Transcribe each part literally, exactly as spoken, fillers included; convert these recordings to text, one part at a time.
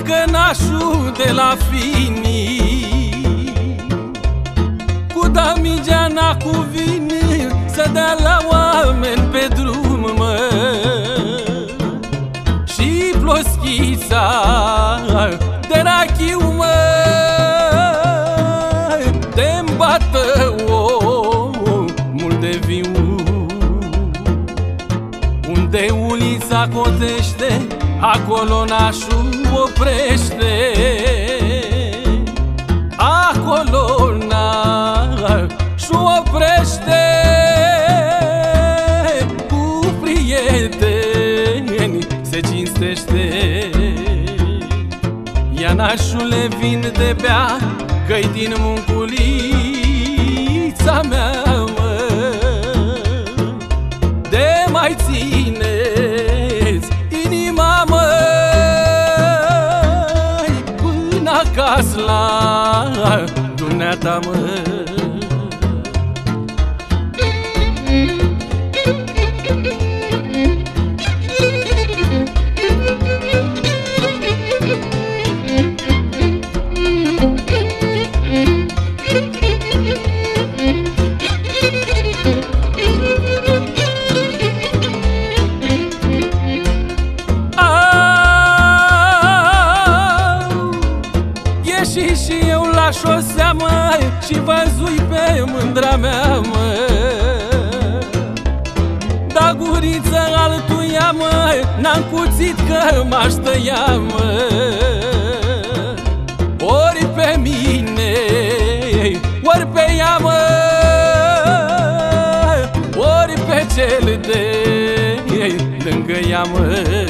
drăgănașul de la Fini, cu damigeana cu vin să dea la oameni pe drum, mă. Și ploschița de rachiu, mă, de-mi bată omul de viu. Unde ulița cotește, acolo nașul oprește. Acolo nașul oprește. Cu prieteni se cinstește. Ia nașule, vin de bea, că-i din Munculița mea, mă. De mai țineți inima, măi, până acasă la dumneata, măi. Și și eu la șosea, măi, și văzui pe mândra mea, măi. Da guriță altuia, măi, n-am cuțit că m-aș tăia, măi. Ori pe mine, ori pe ea, măi, ori pe cel de lângă ea, măi.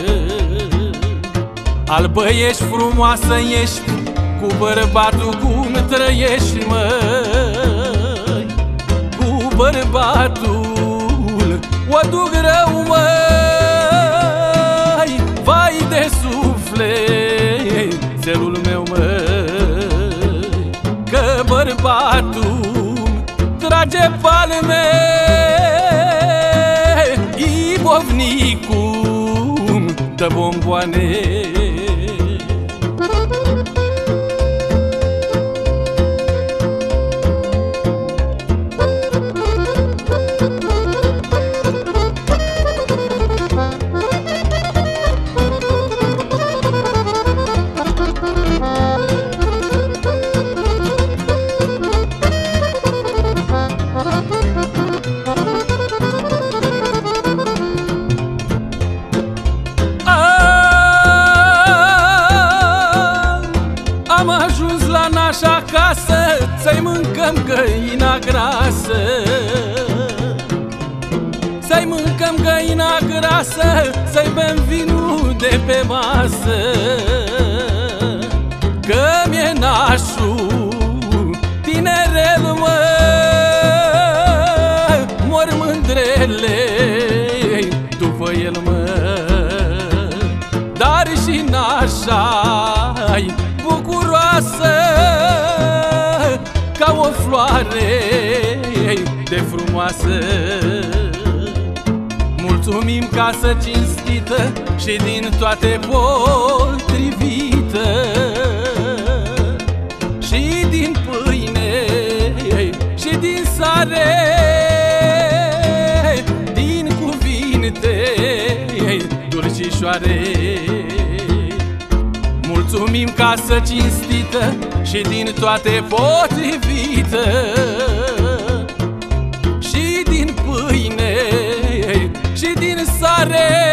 Albă ești, frumoasă ești, cu bărbatul cum trăiești, măi. Cu bărbatul o duc rău, măi. Vai de sufletelul meu, măi, că bărbatul trage palme, ibovnicul dă bomboane. Am ajuns la naș acasă, să-i mâncăm găina grasă. Să-i mâncăm găina grasă, să-i bem vinul de pe masă. Că mi-e nașul tinerel, mă, mor mândrele după el, mă. Dar și nașa-i bucuroasă, ca o floare de frumoasă. Mulțumim, casă cinstită și din toate potrivită. Și din pâine și din sare, din cuvinte dulcișoare. Mulțumim, casă cinstită și din toate potrivită. Și din pâine și din sare,